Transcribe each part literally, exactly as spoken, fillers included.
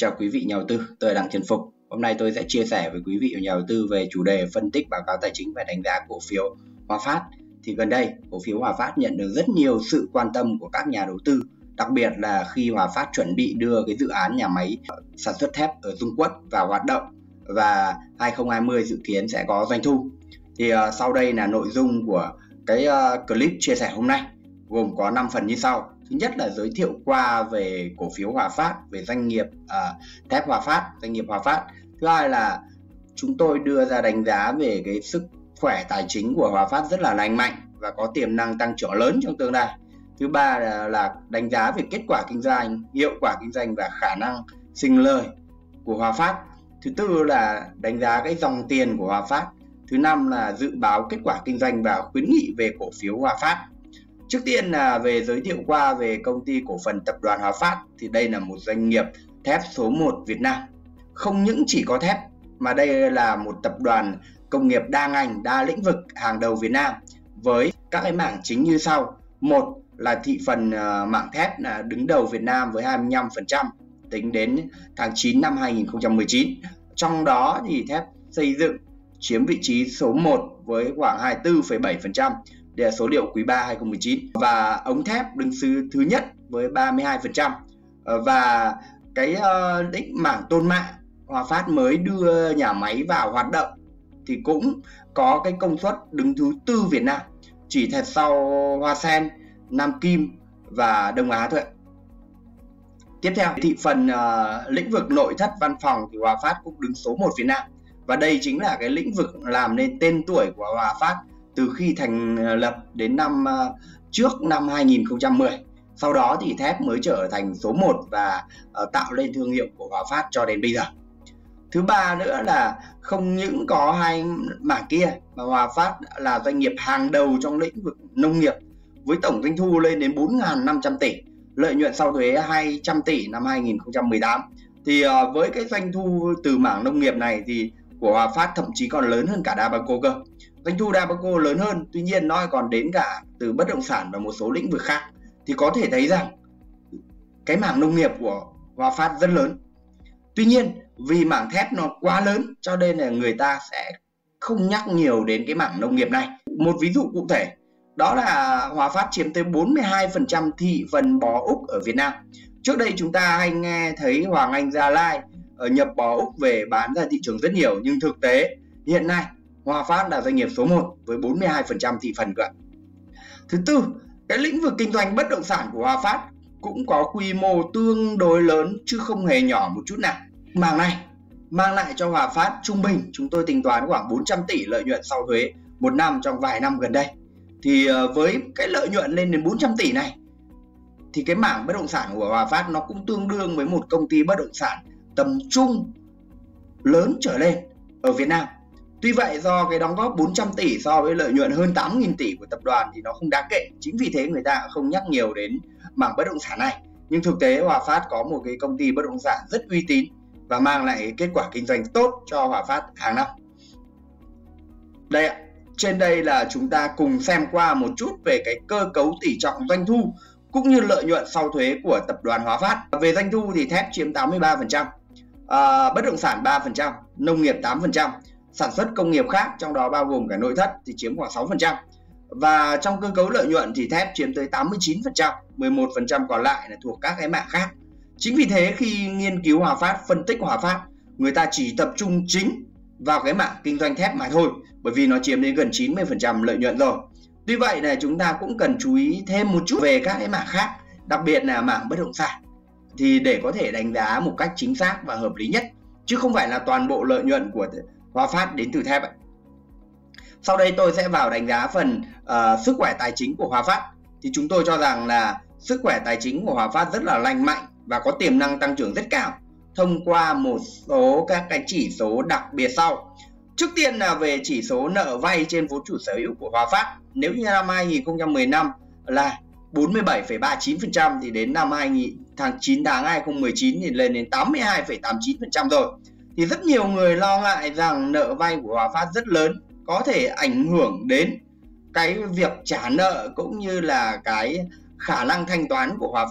chào quý vị nhà đầu tư, tôi là Đặng Trần Phục. Hôm nay tôi sẽ chia sẻ với quý vị nhà đầu tư về chủ đề phân tích báo cáo tài chính và đánh giá cổ phiếu Hòa Phát. Thì gần đây, cổ phiếu Hòa Phát nhận được rất nhiều sự quan tâm của các nhà đầu tư, đặc biệt là khi Hòa Phát chuẩn bị đưa cái dự án nhà máy sản xuất thép ở Dung Quất vào hoạt động và hai không hai không dự kiến sẽ có doanh thu. Thì uh, sau đây là nội dung của cái uh, clip chia sẻ hôm nay, gồm có năm phần như sau. Thứ nhất là giới thiệu qua về cổ phiếu Hòa Phát, về doanh nghiệp uh, thép Hòa Phát, doanh nghiệp Hòa Phát. Thứ hai là chúng tôi đưa ra đánh giá về cái sức khỏe tài chính của Hòa Phát rất là lành mạnh và có tiềm năng tăng trưởng lớn trong tương lai. Thứ ba là, là đánh giá về kết quả kinh doanh, hiệu quả kinh doanh và khả năng sinh lời của Hòa Phát. Thứ tư là đánh giá cái dòng tiền của Hòa Phát. Thứ năm là dự báo kết quả kinh doanh và khuyến nghị về cổ phiếu Hòa Phát. Trước tiên là về giới thiệu qua về công ty cổ phần tập đoàn Hòa Phát. Thì đây là một doanh nghiệp thép số một Việt Nam. Không những chỉ có thép mà đây là một tập đoàn công nghiệp đa ngành, đa lĩnh vực hàng đầu Việt Nam với các cái mảng chính như sau. Một là thị phần uh, mảng thép là đứng đầu Việt Nam với hai mươi lăm phần trăm tính đến tháng chín năm hai nghìn không trăm mười chín. Trong đó thì thép xây dựng chiếm vị trí số một với khoảng hai mươi tư phẩy bảy phần trăm. Đây là số liệu quý ba hai không một chín. Và ống thép đứng thứ nhất với ba mươi hai phần trăm. Và cái uh, định mảng tôn mạ, Hòa Phát mới đưa nhà máy vào hoạt động thì cũng có cái công suất đứng thứ tư Việt Nam, chỉ thật sau Hoa Sen, Nam Kim và Đông Á thôi. Tiếp theo, thị phần uh, lĩnh vực nội thất văn phòng thì Hòa Phát cũng đứng số một Việt Nam. Và đây chính là cái lĩnh vực làm nên tên tuổi của Hòa Phát từ khi thành lập đến năm uh, trước năm hai nghìn không trăm mười. Sau đó thì thép mới trở thành số một và uh, tạo lên thương hiệu của Hòa Phát cho đến bây giờ. Thứ ba nữa là không những có hai mảng kia mà Hòa Phát là doanh nghiệp hàng đầu trong lĩnh vực nông nghiệp với tổng doanh thu lên đến bốn nghìn năm trăm tỷ, lợi nhuận sau thuế hai trăm tỷ năm hai nghìn không trăm mười tám. Thì uh, với cái doanh thu từ mảng nông nghiệp này thì của Hòa Phát thậm chí còn lớn hơn cả Dabaco cơ. Doanh thu Dabaco lớn hơn, tuy nhiên nó còn đến cả từ bất động sản và một số lĩnh vực khác. Thì có thể thấy rằng cái mảng nông nghiệp của Hòa Phát rất lớn. Tuy nhiên vì mảng thép nó quá lớn cho nên là người ta sẽ không nhắc nhiều đến cái mảng nông nghiệp này. Một ví dụ cụ thể đó là Hòa Phát chiếm tới bốn mươi hai phần trăm thị phần bò Úc ở Việt Nam. Trước đây chúng ta hay nghe thấy Hoàng Anh Gia Lai nhập bò Úc về bán ra thị trường rất nhiều, nhưng thực tế hiện nay Hòa Phát là doanh nghiệp số một với bốn mươi hai phần trăm thị phần cơ. Thứ tư, cái lĩnh vực kinh doanh bất động sản của Hòa Phát cũng có quy mô tương đối lớn chứ không hề nhỏ một chút nào. Mảng này mang lại cho Hòa Phát trung bình chúng tôi tính toán khoảng bốn trăm tỷ lợi nhuận sau thuế một năm trong vài năm gần đây. Thì với cái lợi nhuận lên đến bốn trăm tỷ này thì cái mảng bất động sản của Hòa Phát nó cũng tương đương với một công ty bất động sản tầm trung lớn trở lên ở Việt Nam. Tuy vậy do cái đóng góp bốn trăm tỷ so với lợi nhuận hơn tám nghìn tỷ của tập đoàn thì nó không đáng kể. Chính vì thế người ta không nhắc nhiều đến mảng bất động sản này. Nhưng thực tế Hòa Phát có một cái công ty bất động sản rất uy tín và mang lại kết quả kinh doanh tốt cho Hòa Phát hàng năm. Đây ạ, trên đây là chúng ta cùng xem qua một chút về cái cơ cấu tỷ trọng doanh thu cũng như lợi nhuận sau thuế của tập đoàn Hòa Phát. Về doanh thu thì thép chiếm tám mươi ba phần trăm, à, bất động sản ba phần trăm, nông nghiệp tám phần trăm, sản xuất công nghiệp khác trong đó bao gồm cả nội thất thì chiếm khoảng sáu phần trăm. Và trong cơ cấu lợi nhuận thì thép chiếm tới tám mươi chín phần trăm, mười một phần trăm còn lại là thuộc các cái mảng khác. Chính vì thế khi nghiên cứu Hòa Phát, phân tích Hòa Phát, người ta chỉ tập trung chính vào cái mảng kinh doanh thép mà thôi, bởi vì nó chiếm đến gần chín mươi phần trăm lợi nhuận rồi. Tuy vậy là chúng ta cũng cần chú ý thêm một chút về các cái mảng khác, đặc biệt là mảng bất động sản, thì để có thể đánh giá một cách chính xác và hợp lý nhất, chứ không phải là toàn bộ lợi nhuận của Hòa Phát đến từ thép. Sau đây tôi sẽ vào đánh giá phần uh, sức khỏe tài chính của Hòa Phát. Thì chúng tôi cho rằng là sức khỏe tài chính của Hòa Phát rất là lành mạnh và có tiềm năng tăng trưởng rất cao thông qua một số các cái chỉ số đặc biệt sau. Trước tiên là về chỉ số nợ vay trên vốn chủ sở hữu của Hòa Phát. Nếu như năm hai nghìn không trăm mười lăm là bốn mươi bảy phẩy ba mươi chín phần trăm thì đến năm tháng chín tháng hai nghìn không trăm mười chín thì lên đến tám mươi hai phẩy tám mươi chín phần trăm rồi. Thì rất nhiều người lo ngại rằng nợ vay của Hòa Phát rất lớn, có thể ảnh hưởng đến cái việc trả nợ cũng như là cái khả năng thanh toán của Hòa Phát.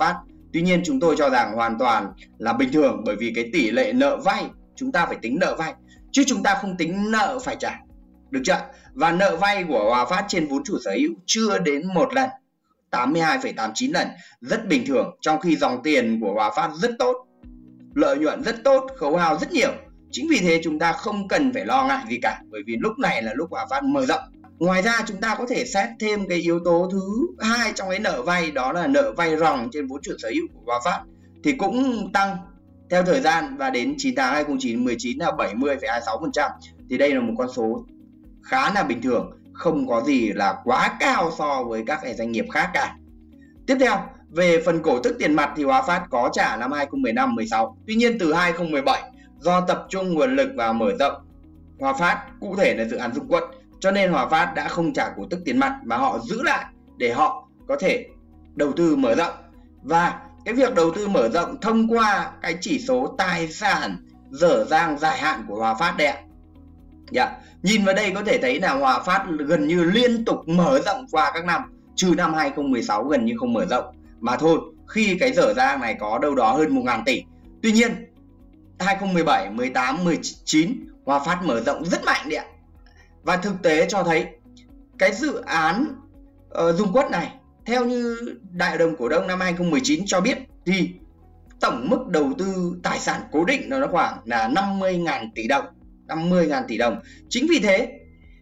Tuy nhiên chúng tôi cho rằng hoàn toàn là bình thường, bởi vì cái tỷ lệ nợ vay chúng ta phải tính nợ vay chứ chúng ta không tính nợ phải trả, được chưa? Và nợ vay của Hòa Phát trên vốn chủ sở hữu chưa đến một lần, tám mươi hai phẩy tám chín lần, rất bình thường. Trong khi dòng tiền của Hòa Phát rất tốt, lợi nhuận rất tốt, khấu hao rất nhiều. Chính vì thế chúng ta không cần phải lo ngại gì cả, bởi vì lúc này là lúc Hòa Phát mở rộng. Ngoài ra chúng ta có thể xét thêm cái yếu tố thứ hai trong cái nợ vay, đó là nợ vay ròng trên vốn chủ sở hữu của Hòa Phát thì cũng tăng theo thời gian, và đến chín tháng hai nghìn không trăm mười chín là bảy mươi phẩy hai mươi sáu phần trăm. Thì đây là một con số khá là bình thường, không có gì là quá cao so với các cái doanh nghiệp khác cả. Tiếp theo, về phần cổ tức tiền mặt thì Hòa Phát có trả năm hai nghìn không trăm mười lăm mười sáu. Tuy nhiên từ hai nghìn không trăm mười bảy, do tập trung nguồn lực vào mở rộng Hòa Phát, cụ thể là dự án Dung Quất, cho nên Hòa Phát đã không trả cổ tức tiền mặt mà họ giữ lại để họ có thể đầu tư mở rộng. Và cái việc đầu tư mở rộng thông qua cái chỉ số tài sản dở dang dài hạn của Hòa Phát đây ạ. Yeah. Nhìn vào đây có thể thấy là Hòa Phát gần như liên tục mở rộng qua các năm, trừ năm hai nghìn không trăm mười sáu gần như không mở rộng mà thôi, khi cái dở dang này có đâu đó hơn một nghìn tỷ. Tuy nhiên hai nghìn không trăm mười bảy, mười tám, mười chín Hòa Phát mở rộng rất mạnh đấy ạ. Và thực tế cho thấy cái dự án uh, Dung Quất này, theo như đại hội đồng cổ đông năm hai nghìn không trăm mười chín cho biết thì tổng mức đầu tư tài sản cố định nó khoảng là năm mươi nghìn tỷ đồng. năm mươi nghìn tỷ đồng. Chính vì thế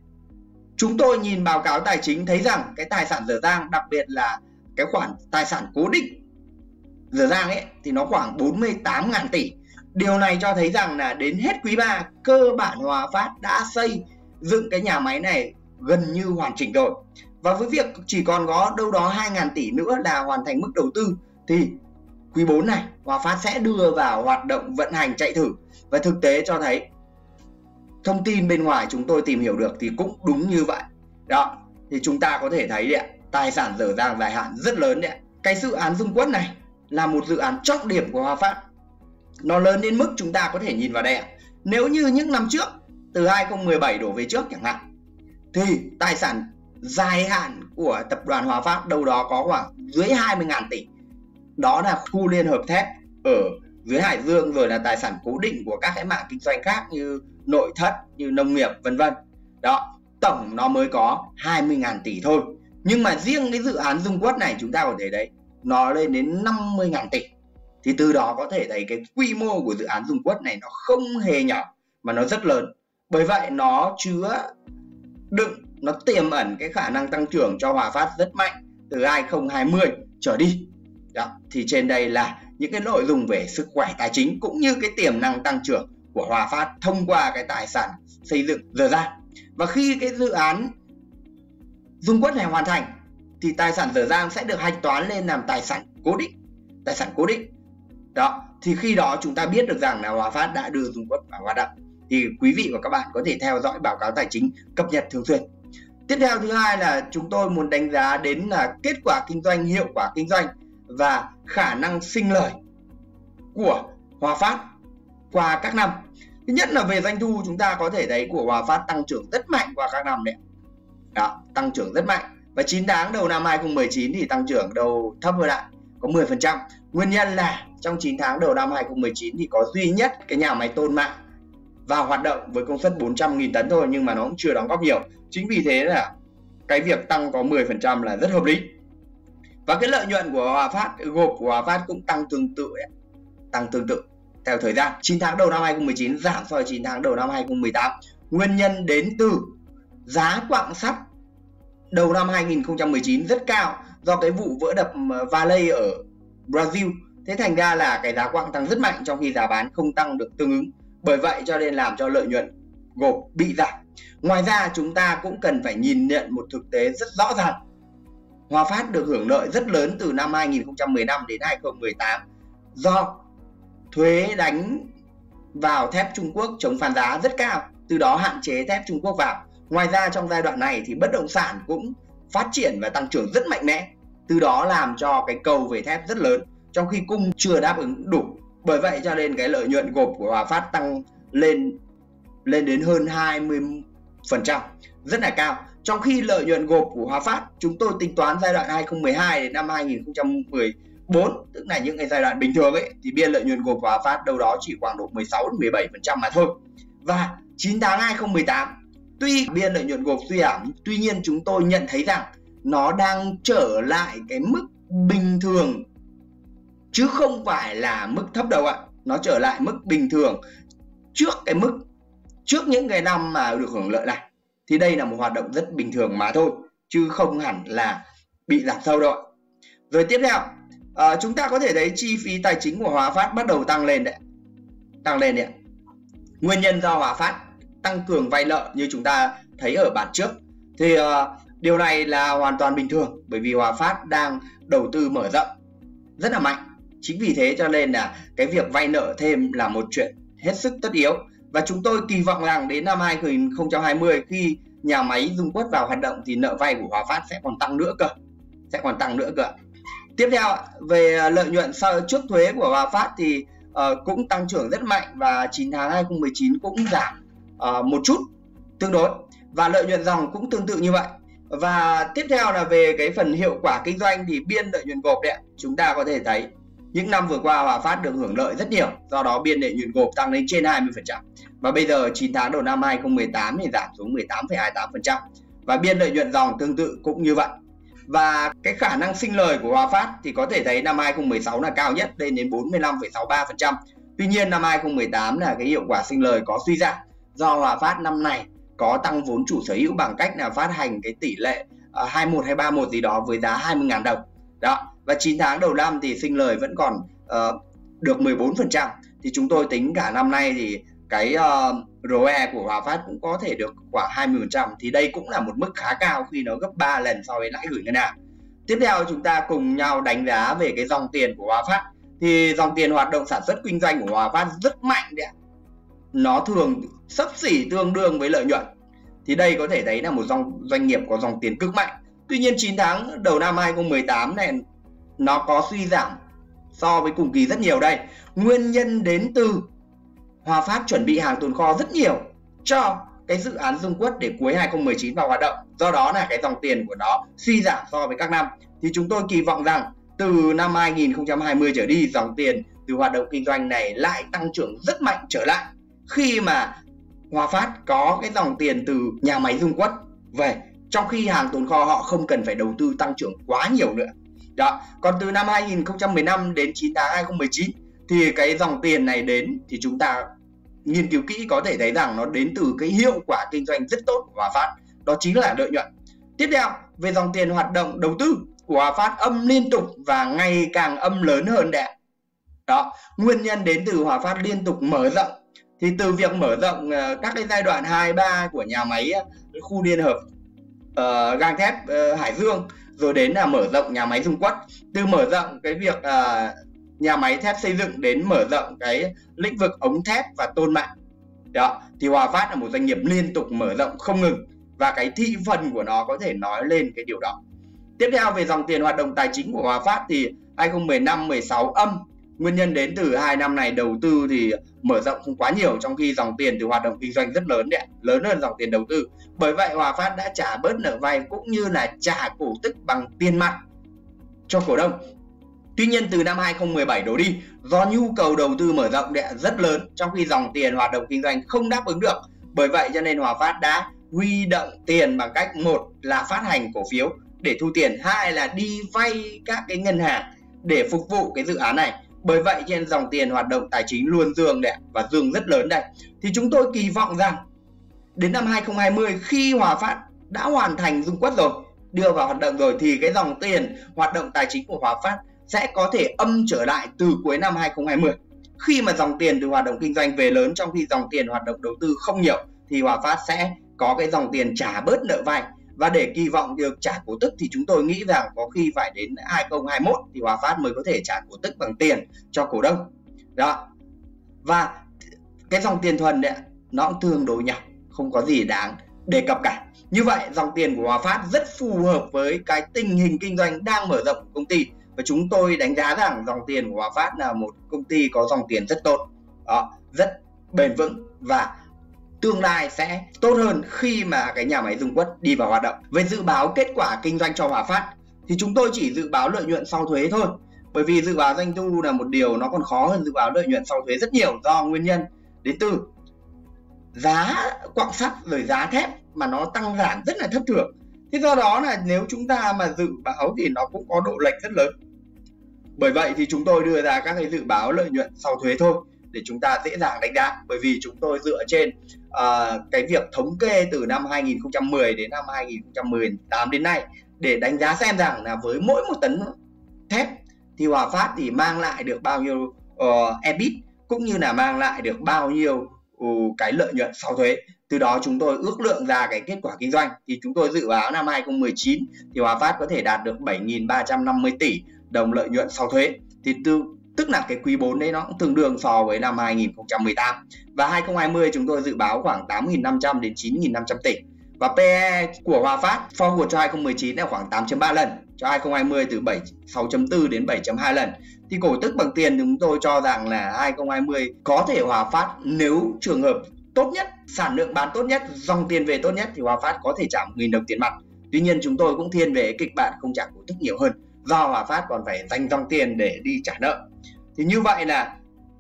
chúng tôi nhìn báo cáo tài chính thấy rằng cái tài sản dở dang, đặc biệt là cái khoản tài sản cố định dở dang ấy, thì nó khoảng bốn mươi tám nghìn tỷ. Điều này cho thấy rằng là đến hết quý ba, cơ bản Hòa Phát đã xây dựng cái nhà máy này gần như hoàn chỉnh rồi. Và với việc chỉ còn có đâu đó hai nghìn tỷ nữa là hoàn thành mức đầu tư, thì quý bốn này Hòa Phát sẽ đưa vào hoạt động vận hành chạy thử. Và thực tế cho thấy, thông tin bên ngoài chúng tôi tìm hiểu được thì cũng đúng như vậy. Đó, thì chúng ta có thể thấy đấy, tài sản dở dang dài hạn rất lớn đấy. Cái dự án Dung Quất này là một dự án trọng điểm của Hòa Phát. Nó lớn đến mức chúng ta có thể nhìn vào đây. Nếu như những năm trước, từ hai nghìn không trăm mười bảy đổ về trước chẳng hạn, thì tài sản dài hạn của tập đoàn Hòa Phát đâu đó có khoảng dưới hai mươi nghìn tỷ. Đó là khu liên hợp thép ở dưới Hải Dương, rồi là tài sản cố định của các cái mảng kinh doanh khác như nội thất, như nông nghiệp, vân vân. Đó, tổng nó mới có hai mươi nghìn tỷ thôi. Nhưng mà riêng cái dự án Dung Quất này chúng ta có thể đấy, nó lên đến năm mươi nghìn tỷ. Thì từ đó có thể thấy cái quy mô của dự án Dung Quất này nó không hề nhỏ mà nó rất lớn. Bởi vậy nó chứa đựng, nó tiềm ẩn cái khả năng tăng trưởng cho Hòa Phát rất mạnh từ hai nghìn không trăm hai mươi trở đi. Đó, thì trên đây là những cái nội dung về sức khỏe tài chính cũng như cái tiềm năng tăng trưởng của Hòa Phát thông qua cái tài sản xây dựng dở dang. Và khi cái dự án Dung Quất này hoàn thành thì tài sản dở dang sẽ được hạch toán lên làm tài sản cố định. Tài sản cố định. Đó, thì khi đó chúng ta biết được rằng là Hòa Phát đã đưa Dung Quất vào hoạt động. Thì quý vị và các bạn có thể theo dõi báo cáo tài chính cập nhật thường xuyên. Tiếp theo thứ hai là chúng tôi muốn đánh giá đến là kết quả kinh doanh, hiệu quả kinh doanh và khả năng sinh lời của Hòa Phát qua các năm. Thứ nhất là về doanh thu, chúng ta có thể thấy của Hòa Phát tăng trưởng rất mạnh qua các năm đấy. Đó, tăng trưởng rất mạnh. Và chín tháng đầu năm hai nghìn không trăm mười chín thì tăng trưởng đầu thấp hơn lại, có mười phần trăm. Nguyên nhân là trong chín tháng đầu năm hai nghìn không trăm mười chín thì có duy nhất cái nhà máy tôn mạ vào hoạt động với công suất bốn trăm nghìn tấn thôi, nhưng mà nó cũng chưa đóng góp nhiều. Chính vì thế là cái việc tăng có mười phần trăm là rất hợp lý. Và cái lợi nhuận của Hòa Phát, gộp của Hòa Phát cũng tăng tương tự đấy. Tăng tương tự theo thời gian. chín tháng đầu năm hai nghìn không trăm mười chín giảm so với chín tháng đầu năm hai nghìn không trăm mười tám. Nguyên nhân đến từ giá quặng sắt đầu năm hai nghìn không trăm mười chín rất cao do cái vụ vỡ đập Vale ở Brazil. Thế thành ra là cái giá quặng tăng rất mạnh trong khi giá bán không tăng được tương ứng. Bởi vậy cho nên làm cho lợi nhuận gộp bị giảm. Ngoài ra chúng ta cũng cần phải nhìn nhận một thực tế rất rõ ràng. Hòa Phát được hưởng lợi rất lớn từ năm hai nghìn không trăm mười lăm đến hai nghìn không trăm mười tám do thuế đánh vào thép Trung Quốc chống phá giá rất cao, từ đó hạn chế thép Trung Quốc vào. Ngoài ra trong giai đoạn này thì bất động sản cũng phát triển và tăng trưởng rất mạnh mẽ, từ đó làm cho cái cầu về thép rất lớn trong khi cung chưa đáp ứng đủ. Bởi vậy cho nên cái lợi nhuận gộp của Hòa Phát tăng lên lên đến hơn hai mươi phần trăm, rất là cao. Trong khi lợi nhuận gộp của Hòa Phát chúng tôi tính toán giai đoạn hai nghìn không trăm mười hai đến năm hai nghìn không trăm mười bốn, tức là những cái giai đoạn bình thường ấy, thì biên lợi nhuận gộp của Hòa Phát đâu đó chỉ khoảng độ mười sáu đến mười bảy phần trăm mà thôi. Và chín tháng hai không một tám, tuy biên lợi nhuận gộp suy giảm, tuy nhiên chúng tôi nhận thấy rằng nó đang trở lại cái mức bình thường chứ không phải là mức thấp đâu ạ. Nó trở lại mức bình thường trước cái mức trước những cái năm mà được hưởng lợi này. Thì đây là một hoạt động rất bình thường mà thôi, chứ không hẳn là bị giảm sâu đâu ạ. Rồi tiếp theo, à, chúng ta có thể thấy chi phí tài chính của Hòa Phát bắt đầu tăng lên đấy. Tăng lên đấy. Nguyên nhân do Hòa Phát tăng cường vay nợ như chúng ta thấy ở bản trước. Thì uh, điều này là hoàn toàn bình thường, bởi vì Hòa Phát đang đầu tư mở rộng rất là mạnh. Chính vì thế cho nên là cái việc vay nợ thêm là một chuyện hết sức tất yếu. Và chúng tôi kỳ vọng rằng đến năm hai không hai không, khi nhà máy Dung Quất vào hoạt động thì nợ vay của Hòa Phát sẽ còn tăng nữa cơ. Sẽ còn tăng nữa cơ. Tiếp theo, về lợi nhuận sau trước thuế của Hòa Phát thì uh, cũng tăng trưởng rất mạnh, và chín tháng hai không một chín cũng giảm uh, một chút tương đối. Và lợi nhuận dòng cũng tương tự như vậy. Và tiếp theo là về cái phần hiệu quả kinh doanh thì biên lợi nhuận gộp đấy, chúng ta có thể thấy những năm vừa qua Hòa Phát được hưởng lợi rất nhiều, do đó biên lợi nhuận gộp tăng lên trên hai mươi phần trăm. Và bây giờ chín tháng đầu năm hai không một tám thì giảm xuống mười tám phẩy hai mươi tám phần trăm. Và biên lợi nhuận dòng tương tự cũng như vậy. Và cái khả năng sinh lời của Hòa Phát thì có thể thấy năm hai không một sáu là cao nhất, lên đến bốn mươi lăm phẩy sáu mươi ba phần trăm. Tuy nhiên năm hai không một tám là cái hiệu quả sinh lời có suy giảm, do Hòa Phát năm này có tăng vốn chủ sở hữu bằng cách là phát hành cái tỷ lệ uh, hai mươi mốt hay ba mươi mốt gì đó với giá hai mươi nghìn đồng. Đó. Và chín tháng đầu năm thì sinh lời vẫn còn uh, được mười bốn phần trăm. Thì chúng tôi tính cả năm nay thì cái uh, rờ o e của Hòa Phát cũng có thể được khoảng hai mươi phần trăm. Thì đây cũng là một mức khá cao khi nó gấp ba lần so với lãi gửi ngân hàng. Tiếp theo chúng ta cùng nhau đánh giá về cái dòng tiền của Hòa Phát. Thì dòng tiền hoạt động sản xuất kinh doanh của Hòa Phát rất mạnh đấy. Nó thường xấp xỉ tương đương với lợi nhuận. Thì đây có thể thấy là một dòng doanh nghiệp có dòng tiền cực mạnh. Tuy nhiên chín tháng đầu năm hai không một tám này nó có suy giảm so với cùng kỳ rất nhiều đây. Nguyên nhân đến từ Hòa Phát chuẩn bị hàng tồn kho rất nhiều cho cái dự án Dung Quất để cuối hai không một chín vào hoạt động. Do đó là cái dòng tiền của nó suy giảm so với các năm. Thì chúng tôi kỳ vọng rằng từ năm hai không hai không trở đi, dòng tiền từ hoạt động kinh doanh này lại tăng trưởng rất mạnh trở lại, khi mà Hòa Phát có cái dòng tiền từ nhà máy Dung Quất về, trong khi hàng tồn kho họ không cần phải đầu tư tăng trưởng quá nhiều nữa. Đó. Còn từ năm hai không một năm đến chín tháng hai không một chín thì cái dòng tiền này đến thì chúng ta nghiên cứu kỹ có thể thấy rằng nó đến từ cái hiệu quả kinh doanh rất tốt của Hòa Phát, đó chính là lợi nhuận. Tiếp theo, về dòng tiền hoạt động đầu tư của Hòa Phát âm liên tục và ngày càng âm lớn hơn đấy. Đó, nguyên nhân đến từ Hòa Phát liên tục mở rộng. Thì từ việc mở rộng uh, các cái giai đoạn hai ba của nhà máy uh, khu liên hợp uh, gang thép uh, Hải Dương, rồi đến là mở rộng nhà máy Dung Quất. Từ mở rộng cái việc uh, nhà máy thép xây dựng đến mở rộng cái lĩnh vực ống thép và tôn mạ. Đó, thì Hòa Phát là một doanh nghiệp liên tục mở rộng không ngừng, và cái thị phần của nó có thể nói lên cái điều đó. Tiếp theo, về dòng tiền hoạt động tài chính của Hòa Phát thì hai không một năm mười sáu âm. Nguyên nhân đến từ hai năm này đầu tư thì mở rộng không quá nhiều, trong khi dòng tiền từ hoạt động kinh doanh rất lớn đấy, lớn hơn dòng tiền đầu tư. Bởi vậy Hòa Phát đã trả bớt nợ vay cũng như là trả cổ tức bằng tiền mặt cho cổ đông. Tuy nhiên từ năm hai không một bảy đổ đi, do nhu cầu đầu tư mở rộng đấy rất lớn, trong khi dòng tiền hoạt động kinh doanh không đáp ứng được. Bởi vậy cho nên Hòa Phát đã huy động tiền bằng cách một là phát hành cổ phiếu để thu tiền, hai là đi vay các cái ngân hàng để phục vụ cái dự án này. Bởi vậy trên dòng tiền hoạt động tài chính luôn dương đấy, và dương rất lớn đây. Thì chúng tôi kỳ vọng rằng đến năm hai không hai không, khi Hòa Phát đã hoàn thành Dung Quất rồi, đưa vào hoạt động rồi, thì cái dòng tiền hoạt động tài chính của Hòa Phát sẽ có thể âm trở lại từ cuối năm hai không hai không. Khi mà dòng tiền từ hoạt động kinh doanh về lớn, trong khi dòng tiền hoạt động đầu tư không nhiều, thì Hòa Phát sẽ có cái dòng tiền trả bớt nợ vay. Và để kỳ vọng được trả cổ tức thì chúng tôi nghĩ rằng có khi phải đến hai không hai mốt thì Hòa Phát mới có thể trả cổ tức bằng tiền cho cổ đông. Đó. Và cái dòng tiền thuần đấy, nó cũng tương đối nhỏ, không có gì đáng đề cập cả. Như vậy dòng tiền của Hòa Phát rất phù hợp với cái tình hình kinh doanh đang mở rộng của công ty. Và chúng tôi đánh giá rằng dòng tiền của Hòa Phát là một công ty có dòng tiền rất tốt, đó, rất bền vững, và tương lai sẽ tốt hơn khi mà cái nhà máy Dung Quất đi vào hoạt động. Về dự báo kết quả kinh doanh cho Hòa Phát thì chúng tôi chỉ dự báo lợi nhuận sau thuế thôi. Bởi vì dự báo doanh thu là một điều nó còn khó hơn dự báo lợi nhuận sau thuế rất nhiều, do nguyên nhân đến từ giá quặng sắt rồi giá thép mà nó tăng giảm rất là thất thường. Thế do đó là nếu chúng ta mà dự báo thì nó cũng có độ lệch rất lớn. Bởi vậy thì chúng tôi đưa ra các cái dự báo lợi nhuận sau thuế thôi để chúng ta dễ dàng đánh giá. Bởi vì chúng tôi dựa trên uh, cái việc thống kê từ năm hai nghìn không trăm mười đến năm hai nghìn không trăm mười tám đến nay để đánh giá xem rằng là với mỗi một tấn thép thì Hòa Phát thì mang lại được bao nhiêu uh, e bê i tê cũng như là mang lại được bao nhiêu uh, cái lợi nhuận sau thuế. Từ đó chúng tôi ước lượng ra cái kết quả kinh doanh. Thì chúng tôi dự báo năm hai nghìn không trăm mười chín thì Hòa Phát có thể đạt được bảy nghìn ba trăm năm mươi tỷ đồng lợi nhuận sau thuế. Thì từ, tức là cái quý bốn đấy nó cũng tương đương so với năm hai nghìn không trăm mười tám. Và hai nghìn không trăm hai mươi chúng tôi dự báo khoảng tám nghìn năm trăm đến chín nghìn năm trăm tỷ. Và pê e của Hòa Phát forward cho hai nghìn không trăm mười chín là khoảng tám chấm ba lần, cho hai nghìn không trăm hai mươi từ sáu chấm bốn đến bảy chấm hai lần. Thì cổ tức bằng tiền chúng tôi cho rằng là hai nghìn không trăm hai mươi có thể Hòa Phát nếu trường hợp tốt nhất, sản lượng bán tốt nhất, dòng tiền về tốt nhất thì Hòa Phát có thể trả một nghìn đồng tiền mặt. Tuy nhiên chúng tôi cũng thiên về kịch bản không trả cổ tức nhiều hơn, do Hòa Phát còn phải dành dòng tiền để đi trả nợ. Thì như vậy là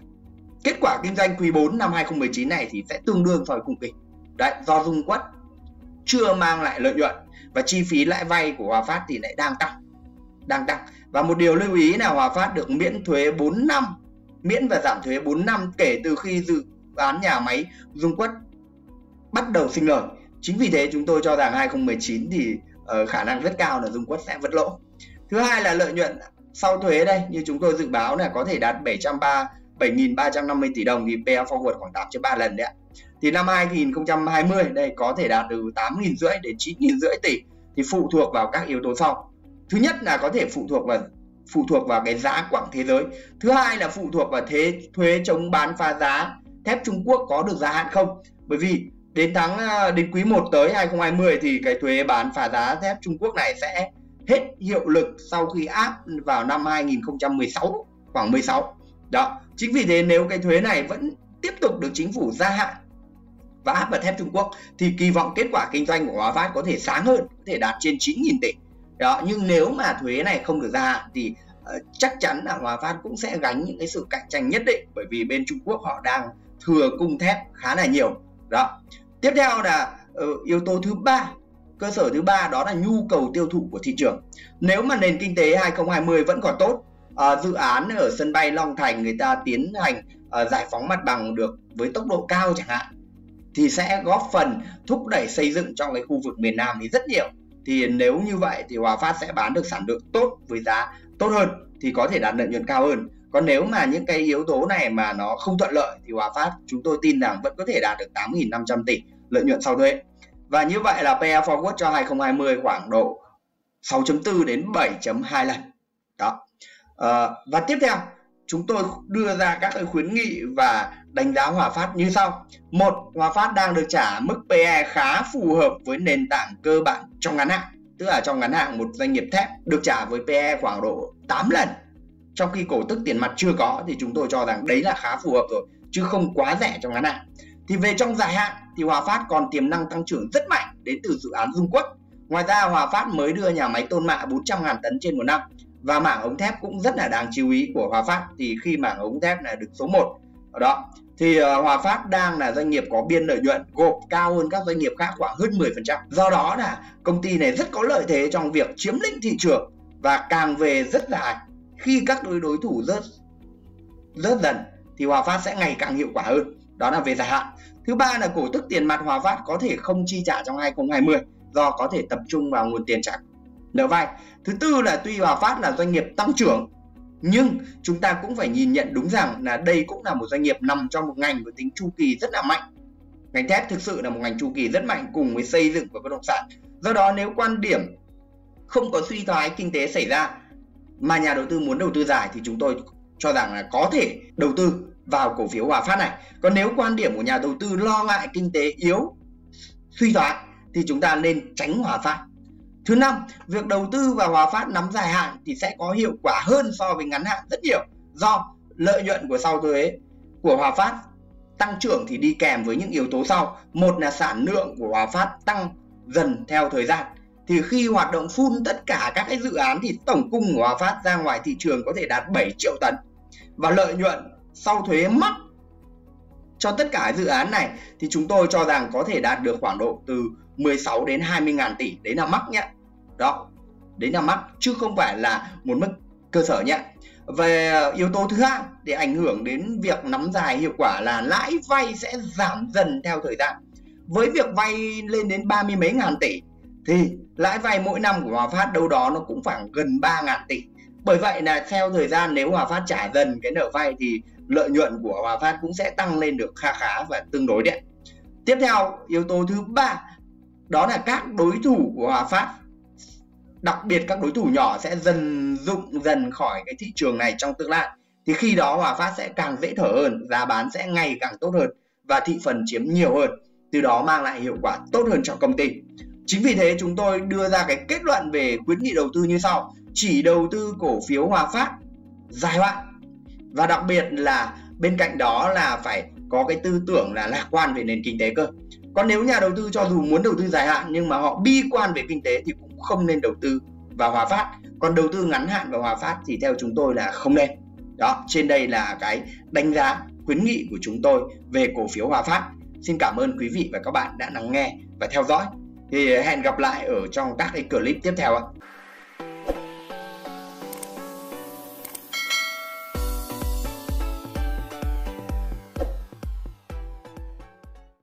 kết quả kinh doanh quý bốn năm hai nghìn không trăm mười chín này thì sẽ tương đương so với cùng kỳ. Đấy, do Dung Quất chưa mang lại lợi nhuận và chi phí lãi vay của Hòa Phát thì lại đang tăng. Đang tăng. Và một điều lưu ý là Hòa Phát được miễn thuế bốn năm, miễn và giảm thuế bốn năm kể từ khi dự án nhà máy Dung Quất bắt đầu sinh lời. Chính vì thế chúng tôi cho rằng hai nghìn không trăm mười chín thì uh, khả năng rất cao là Dung Quất sẽ vượt lỗ. Thứ hai là lợi nhuận sau thuế đây, như chúng tôi dự báo là có thể đạt bảy nghìn ba trăm năm mươi tỷ đồng thì pê e forward khoảng tám chấm ba lần đấy ạ. Thì năm hai nghìn không trăm hai mươi đây có thể đạt từ tám nghìn rưỡi đến chín nghìn rưỡi tỷ, thì phụ thuộc vào các yếu tố sau. Thứ nhất là có thể phụ thuộc vào phụ thuộc vào cái giá quặng thế giới. Thứ hai là phụ thuộc vào thế thuế chống bán phá giá thép Trung Quốc có được gia hạn không. Bởi vì đến tháng đến quý một tới hai nghìn không trăm hai mươi thì cái thuế bán phá giá thép Trung Quốc này sẽ hết hiệu lực sau khi áp vào năm hai nghìn không trăm mười sáu, khoảng mười sáu. Đó, chính vì thế nếu cái thuế này vẫn tiếp tục được chính phủ gia hạn và áp vào thép Trung Quốc thì kỳ vọng kết quả kinh doanh của Hòa Phát có thể sáng hơn, có thể đạt trên chín nghìn tỷ. Đó, nhưng nếu mà thuế này không được gia hạn thì uh, chắc chắn là Hòa Phát cũng sẽ gánh những cái sự cạnh tranh nhất định, bởi vì bên Trung Quốc họ đang thừa cung thép khá là nhiều. Đó. Tiếp theo là uh, yếu tố thứ ba, cơ sở thứ ba đó là nhu cầu tiêu thụ của thị trường. Nếu mà nền kinh tế hai nghìn không trăm hai mươi vẫn còn tốt, uh, dự án ở sân bay Long Thành người ta tiến hành uh, giải phóng mặt bằng được với tốc độ cao chẳng hạn, thì sẽ góp phần thúc đẩy xây dựng trong cái khu vực miền Nam thì rất nhiều. Thì nếu như vậy thì Hòa Phát sẽ bán được sản lượng tốt với giá tốt hơn thì có thể đạt lợi nhuận cao hơn. Còn nếu mà những cái yếu tố này mà nó không thuận lợi thì Hòa Phát chúng tôi tin rằng vẫn có thể đạt được tám nghìn năm trăm tỷ lợi nhuận sau thuế. Và như vậy là pê e forward cho hai nghìn không trăm hai mươi khoảng độ sáu chấm bốn đến bảy chấm hai lần. Đó. À, và tiếp theo chúng tôi đưa ra các cái khuyến nghị và đánh giá Hòa Phát như sau. Một, Hòa Phát đang được trả mức pê e khá phù hợp với nền tảng cơ bản trong ngắn hạn. Tức là trong ngắn hạn một doanh nghiệp thép được trả với pê e khoảng độ tám lần, trong khi cổ tức tiền mặt chưa có, thì chúng tôi cho rằng đấy là khá phù hợp rồi, chứ không quá rẻ trong ngắn hạn. Thì về trong dài hạn thì Hòa Phát còn tiềm năng tăng trưởng rất mạnh đến từ dự án Dung Quất. Ngoài ra Hòa Phát mới đưa nhà máy Tôn Mạ bốn trăm nghìn tấn trên một năm, và mảng ống thép cũng rất là đáng chú ý của Hòa Phát. Thì khi mảng ống thép là được số một đó, thì uh, Hòa Phát đang là doanh nghiệp có biên lợi nhuận gộp cao hơn các doanh nghiệp khác khoảng hơn mười phần trăm. Do đó là công ty này rất có lợi thế trong việc chiếm lĩnh thị trường, và càng về rất dài, khi các đối đối thủ rớt rớt dần thì Hòa Phát sẽ ngày càng hiệu quả hơn. Đó là về dài hạn. Thứ ba là cổ tức tiền mặt Hòa Phát có thể không chi trả trong hai nghìn không trăm hai mươi do có thể tập trung vào nguồn tiền trả nợ vay. Thứ tư là tuy Hòa Phát là doanh nghiệp tăng trưởng, nhưng chúng ta cũng phải nhìn nhận đúng rằng là đây cũng là một doanh nghiệp nằm trong một ngành với tính chu kỳ rất là mạnh. Ngành thép thực sự là một ngành chu kỳ rất mạnh cùng với xây dựng và bất động sản. Do đó nếu quan điểm không có suy thoái kinh tế xảy ra mà nhà đầu tư muốn đầu tư dài thì chúng tôi cho rằng là có thể đầu tư vào cổ phiếu Hòa Phát này. Còn nếu quan điểm của nhà đầu tư lo ngại kinh tế yếu, suy thoái thì chúng ta nên tránh Hòa Phát. Thứ năm, việc đầu tư vào Hòa Phát nắm dài hạn thì sẽ có hiệu quả hơn so với ngắn hạn rất nhiều, do lợi nhuận của sau thuế của Hòa Phát tăng trưởng thì đi kèm với những yếu tố sau. Một là sản lượng của Hòa Phát tăng dần theo thời gian, thì khi hoạt động full tất cả các cái dự án thì tổng cung của Hòa Phát ra ngoài thị trường có thể đạt bảy triệu tấn, và lợi nhuận sau thuế mắc cho tất cả dự án này thì chúng tôi cho rằng có thể đạt được khoảng độ từ mười sáu đến hai mươi ngàn tỷ. Đấy là mắc nhé. Đó, đấy là mắc chứ không phải là một mức cơ sở nhé. Về yếu tố thứ hai để ảnh hưởng đến việc nắm dài hiệu quả là lãi vay sẽ giảm dần theo thời gian. Với việc vay lên đến ba mươi mấy ngàn tỷ thì lãi vay mỗi năm của Hòa Phát đâu đó nó cũng khoảng gần ba ngàn tỷ. Bởi vậy là theo thời gian nếu Hòa Phát trả dần cái nợ vay thì lợi nhuận của Hòa Phát cũng sẽ tăng lên được khá khá và tương đối đấy. Tiếp theo, yếu tố thứ ba đó là các đối thủ của Hòa Phát, đặc biệt các đối thủ nhỏ sẽ dần rụng dần khỏi cái thị trường này trong tương lai. Thì khi đó Hòa Phát sẽ càng dễ thở hơn, giá bán sẽ ngày càng tốt hơn và thị phần chiếm nhiều hơn, từ đó mang lại hiệu quả tốt hơn cho công ty. Chính vì thế chúng tôi đưa ra cái kết luận về khuyến nghị đầu tư như sau: chỉ đầu tư cổ phiếu Hòa Phát dài hạn, và đặc biệt là bên cạnh đó là phải có cái tư tưởng là lạc quan về nền kinh tế cơ. Còn nếu nhà đầu tư cho dù muốn đầu tư dài hạn nhưng mà họ bi quan về kinh tế thì cũng không nên đầu tư vào Hòa Phát. Còn đầu tư ngắn hạn vào Hòa Phát thì theo chúng tôi là không nên. Đó, trên đây là cái đánh giá khuyến nghị của chúng tôi về cổ phiếu Hòa Phát. Xin cảm ơn quý vị và các bạn đã lắng nghe và theo dõi. Thì hẹn gặp lại ở trong các cái clip tiếp theo ạ.